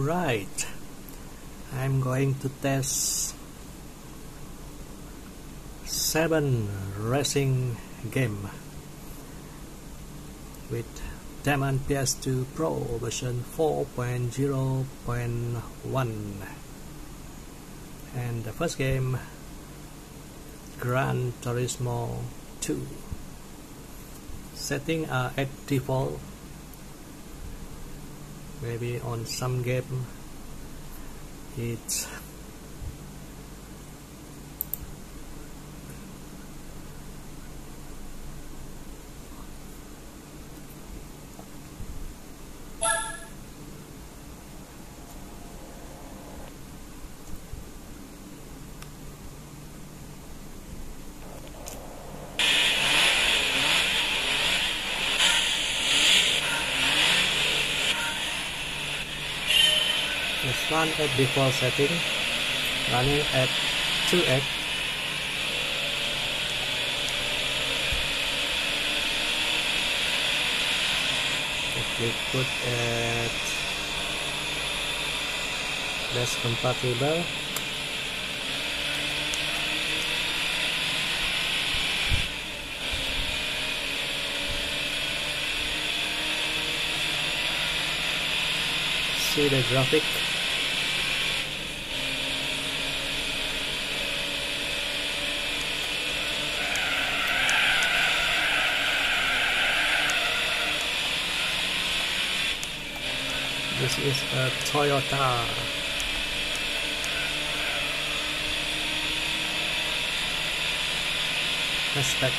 Alright, I'm going to test 7 racing game with Diamond PS2 Pro version 4.0.1, and the first game, Gran Turismo 2. Settings are at default. Maybe on some game it's this one at default setting, running at 2x. If we put at less compatible, see the graphic. This is a Toyota. Hatchback.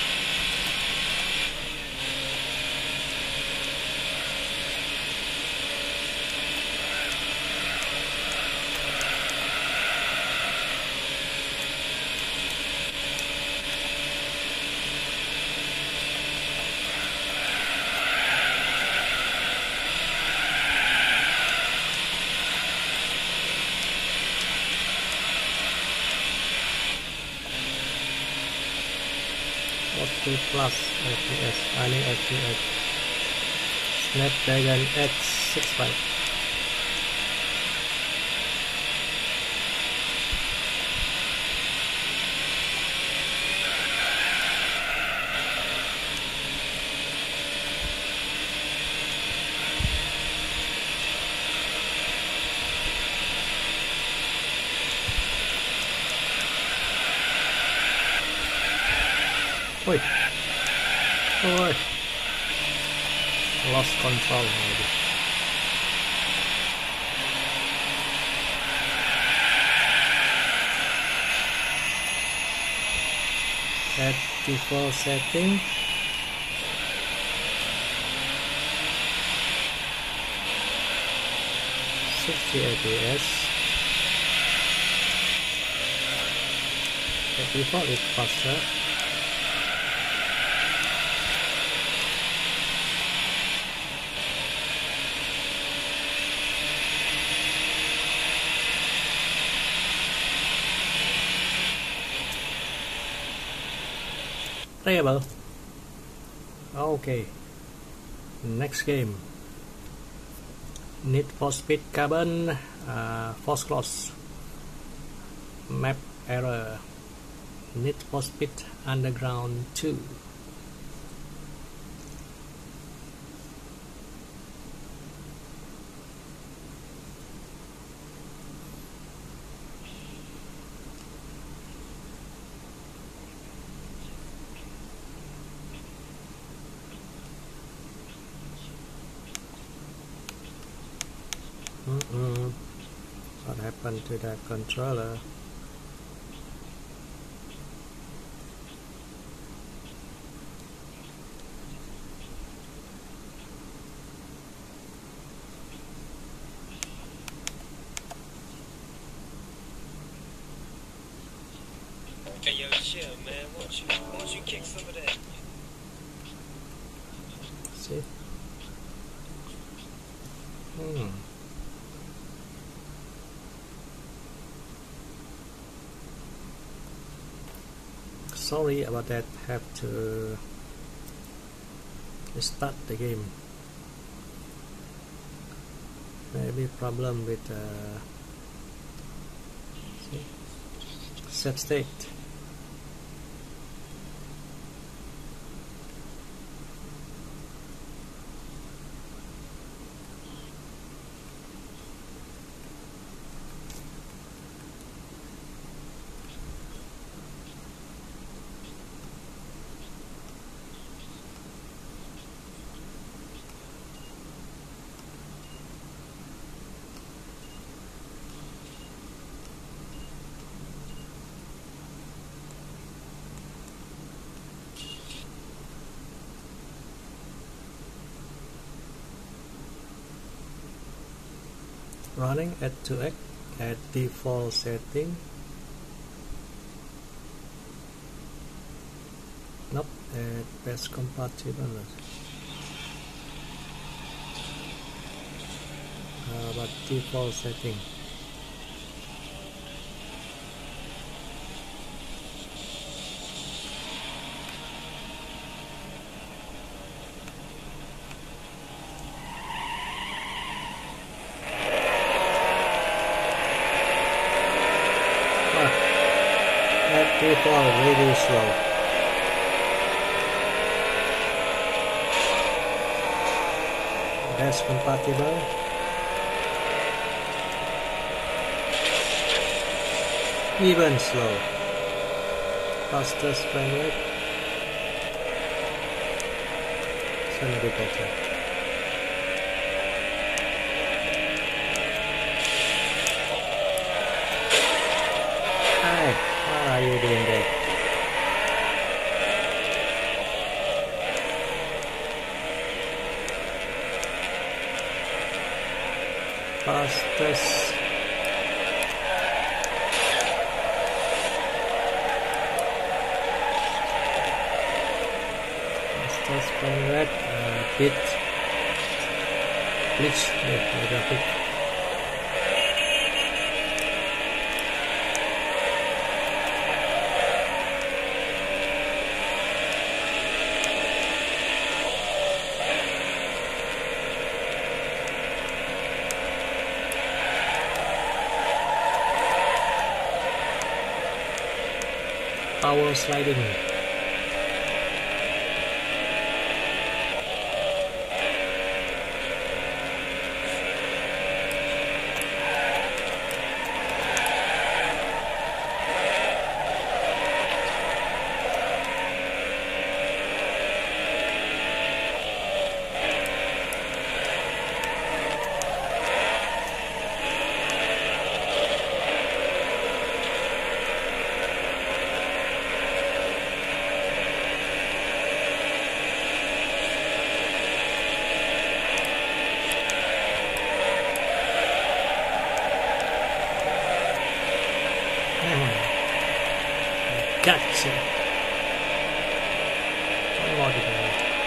Plus FPS, running at 2x. Snapdragon 865. Oi! Oi! Lost control maybe. At default setting, FPS. At default it's faster. Playable. Okay. Next game. Need for Speed Carbon, Force Cross. Map error. Need for Speed Underground 2. What happened to that controller? Hey yo, chill, man. Won't you kick some of that? See? Sorry about that, have to restart the game. maybe problem with set state. Running at 2x at default setting. Nope, at best compatible. But default setting. Default really slow. Best compatible. Even slow. Fastest frame rate. Should be better. Hi. What are you doing there? Fastest frame rate, bit glitch with graphic. Power sliding. Gotcha. One more today.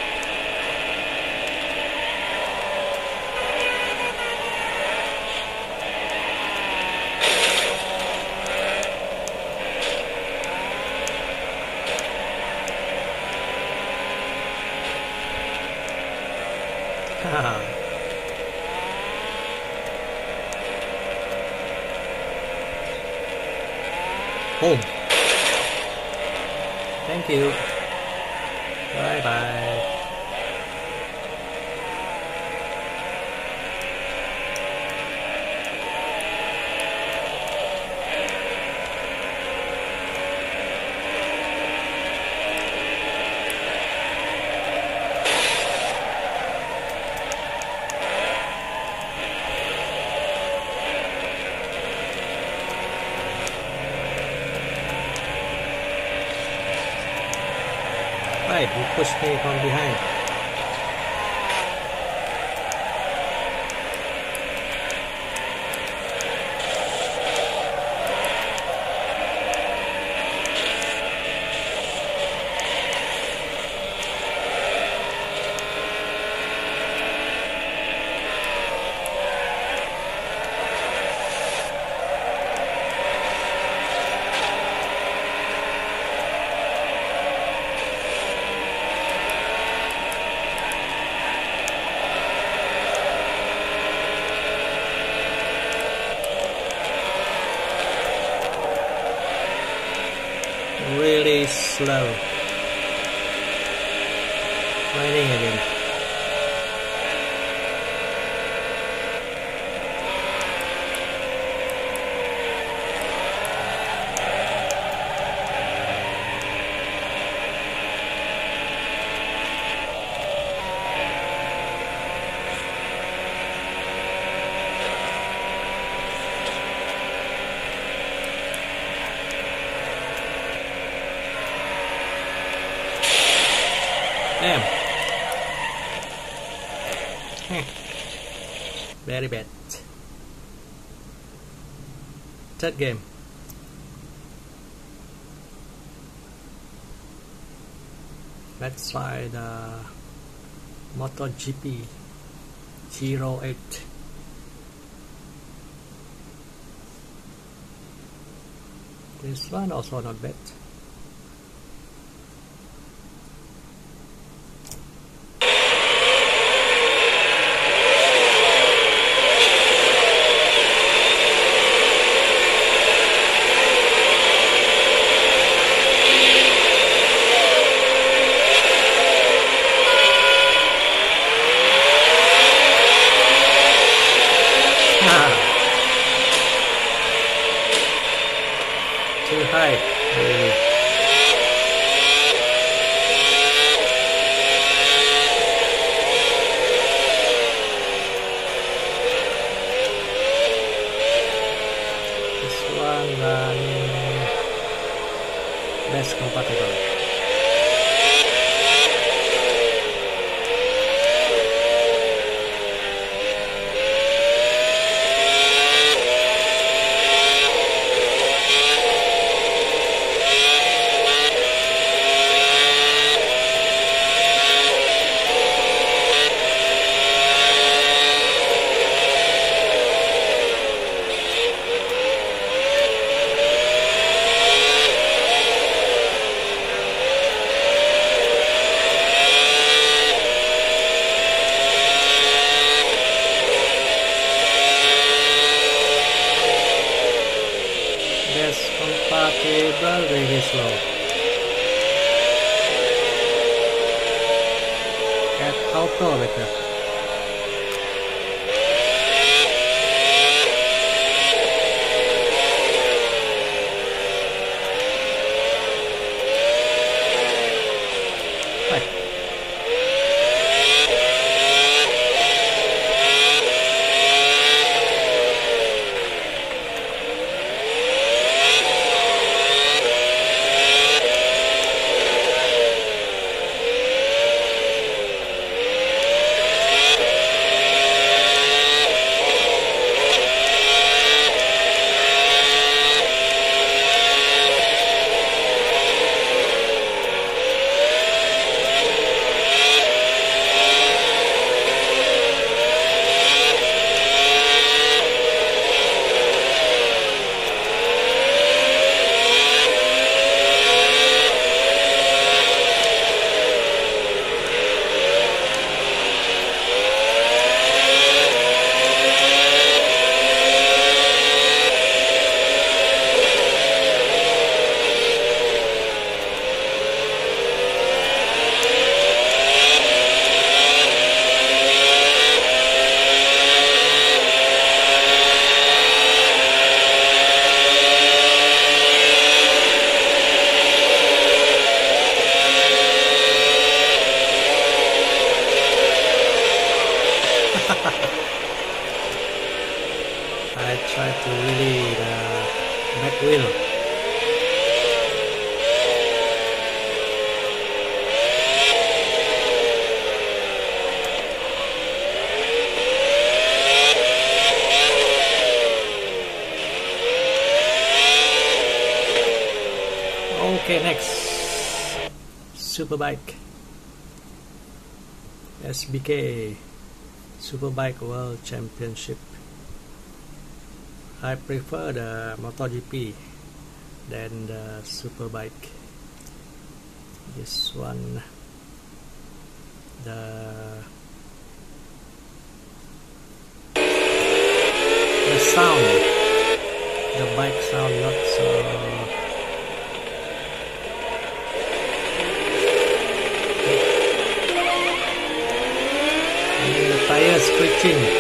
Haha. Home. Thank you. Bye bye. Right, you pushed me from behind. really slow. Raining again. Damn. Very bad. Third game. Let's try the MotoGP 08. This one also not bad. Too high. This one running best compatible. Compatible, really slow. Add auto better. Right. I try to really back wheel. Okay, next Superbike SBK Superbike World Championship. I prefer the MotoGP than the Superbike. This one, the sound, the bike sound not so screeching.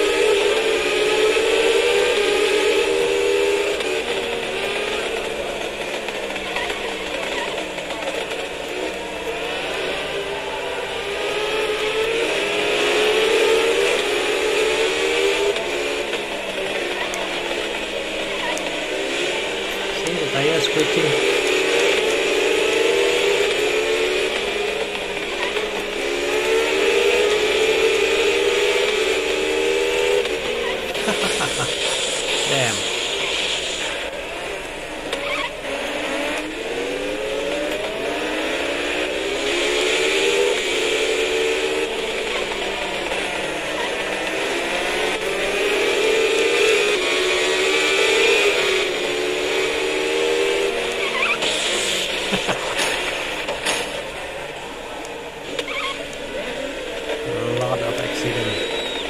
See the tire screeching. Damn. A lot of accidents.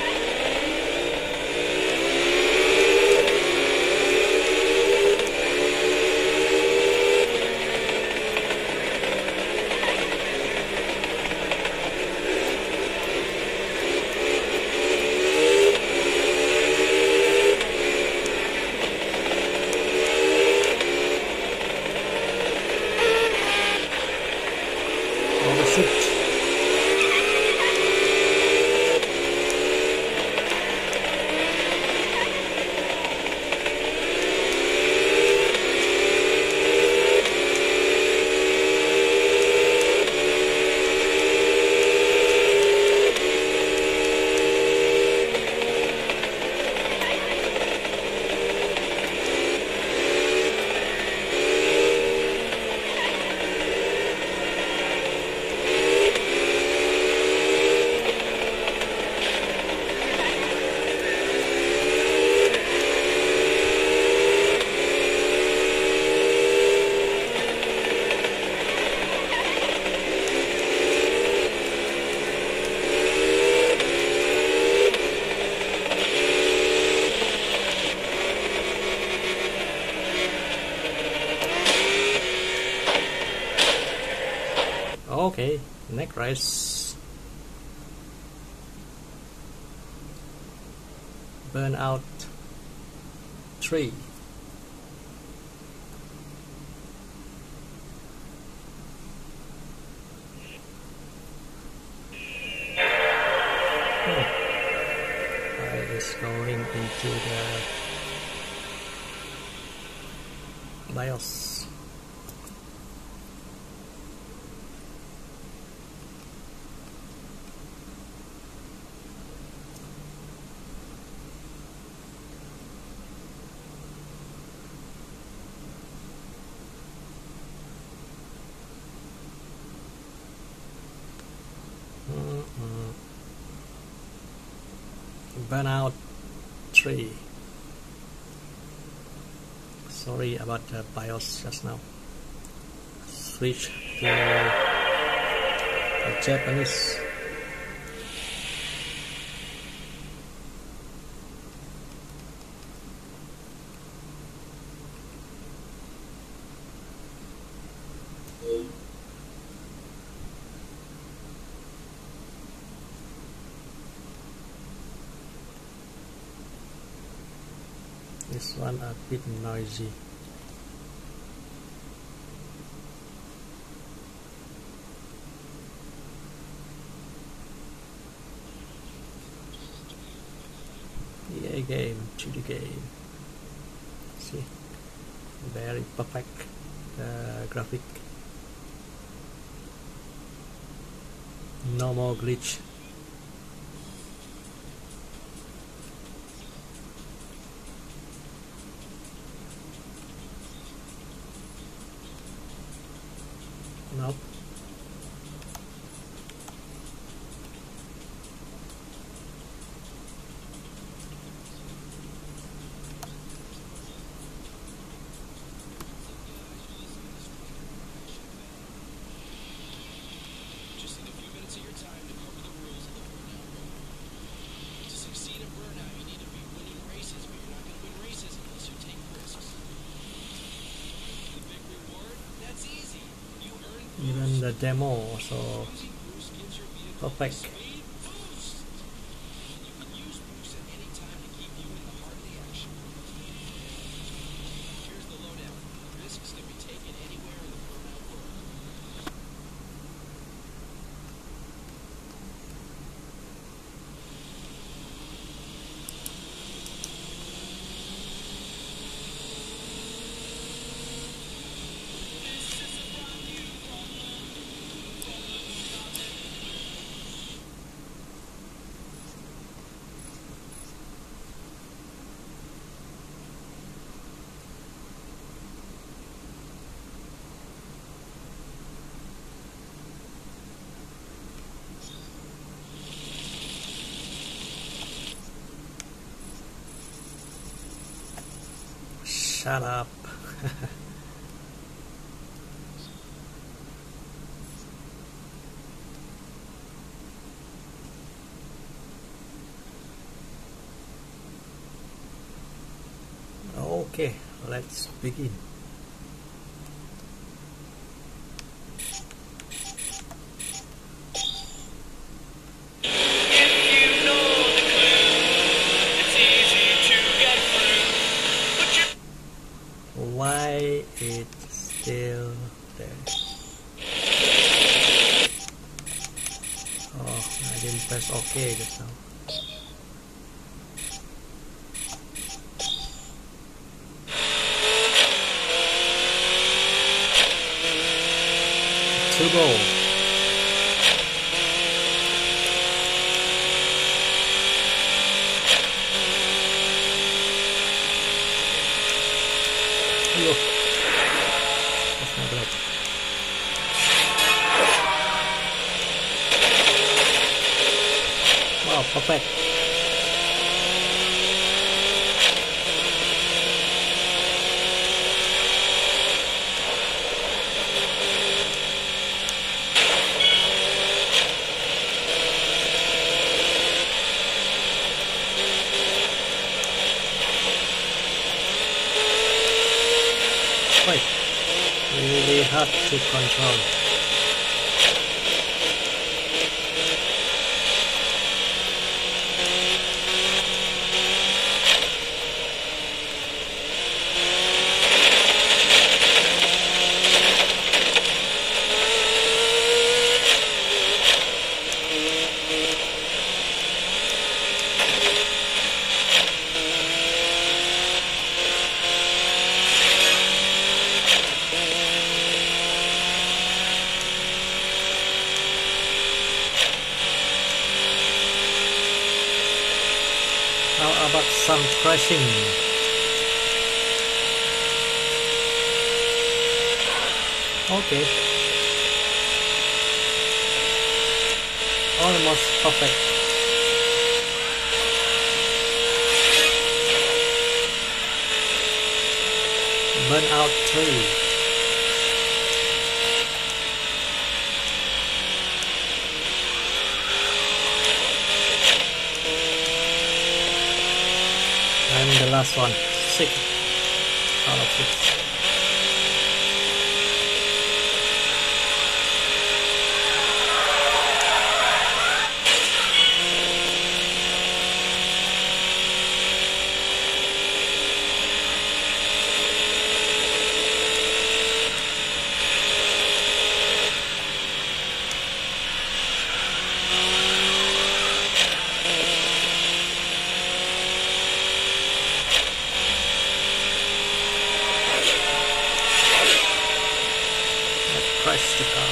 Shoot. Okay, next race. Burnout 3. Is going into the BIOS. Burnout 3. Sorry about the BIOS just now. Switch to the Japanese. This one a bit noisy. EA game, 2D game. See, very perfect graphic. No more glitch. Nope. Just need a few minutes of your time to cover the rules of the Burnout Road. To succeed at Burnout, you need to be winning races, but you're not going to win races unless you take risks. The big reward? That's easy. You earn Even the demo, so Using Boost gives your vehicle perfect. a speed boost. You Shut up. Okay, let's begin. Why it's still there? Oh, I didn't press OK just now. To go. Look. That's not right. Wow, perfect. Wait, really hard to control. How about some crashing? Okay. Almost perfect. Burnout 3. And the last one, 6 out of 6. Crash the car.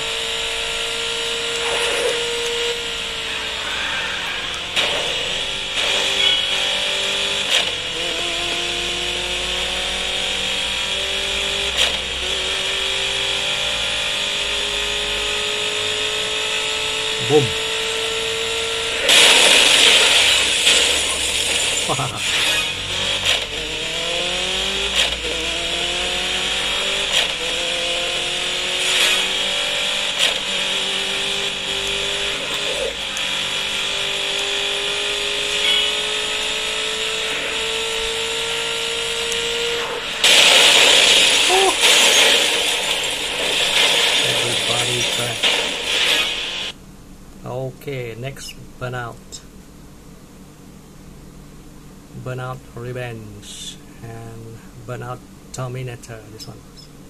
Boom. Everybody crash. Okay, next Burnout. Burnout Revenge and Burnout Terminator, this one.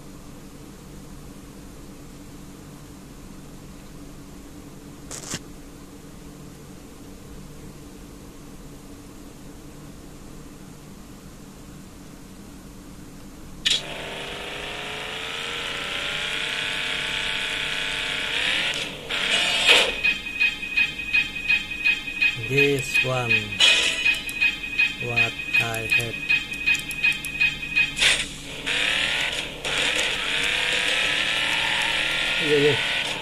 This one, what I hate. Yeah.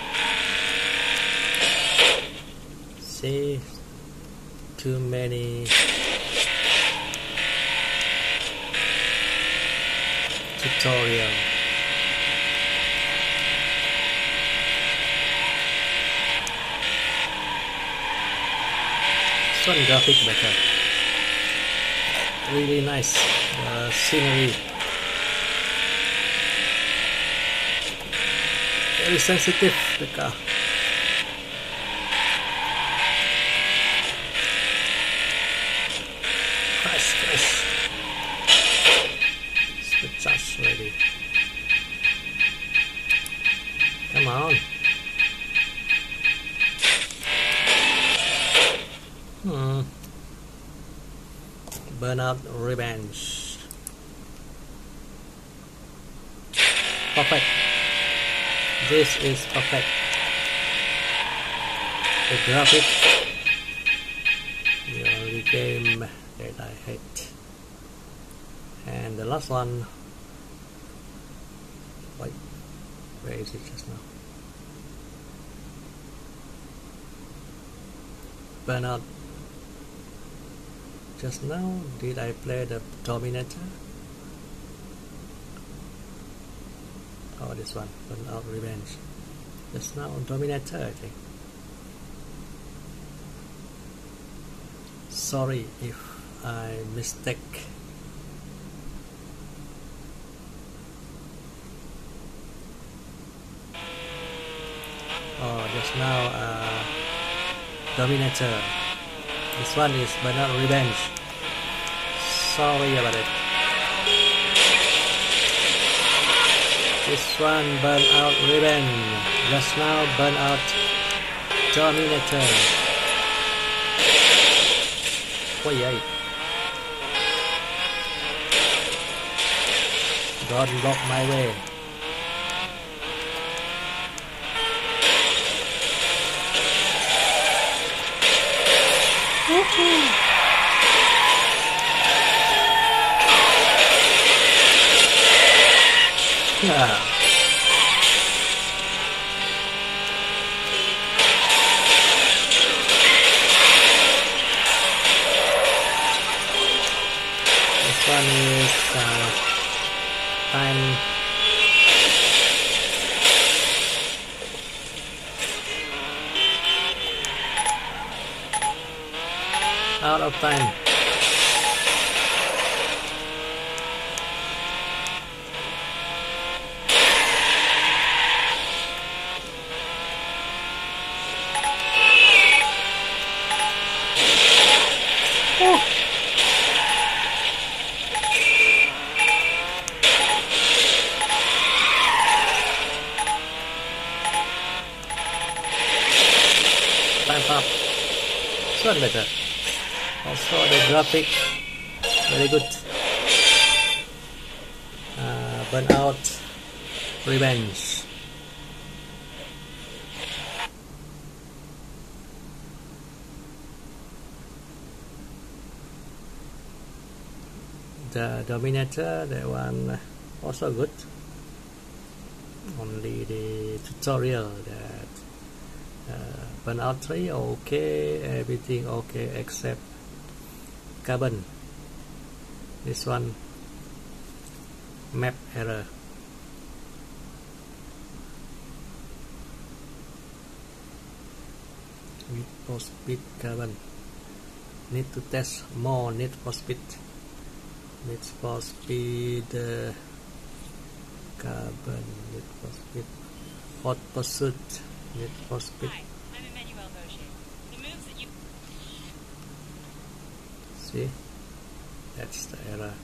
See, too many. tutorial. This one graphic better. Really nice. The scenery. Very sensitive, the car. Crash. Switch us ready. Come on. Burnout Revenge. Perfect. This is perfect. The graphic. The only game that I hate. And the last one. Wait, where is it just now? Burnout. Just now, did I play the Dominator? Oh, this one, Burnout Revenge. Just now, Dominator, I think. Sorry if I mistake. Oh, just now, Dominator. This one is Burnout Revenge. Sorry about it. This one Burnout Revenge. Just now Burnout Dominator. Oh yay. Don't block my way. Yeah. This one is time. Out of time. Time up. This one better. Also the graphic very good. Burnout Revenge. The Dominator, that one also good. Only the tutorial that Burnout 3 okay, everything okay except carbon. This one map error. Need for speed carbon. Need to test more. Need for speed. Need for speed carbon. Need for speed. Hot pursuit. Need for speed. Hi, I'm Emmanuel Rocher. The moves that you... See? That's the error.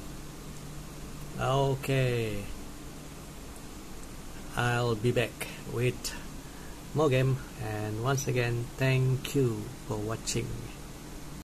Okay. I'll be back with more game, and once again thank you for watching.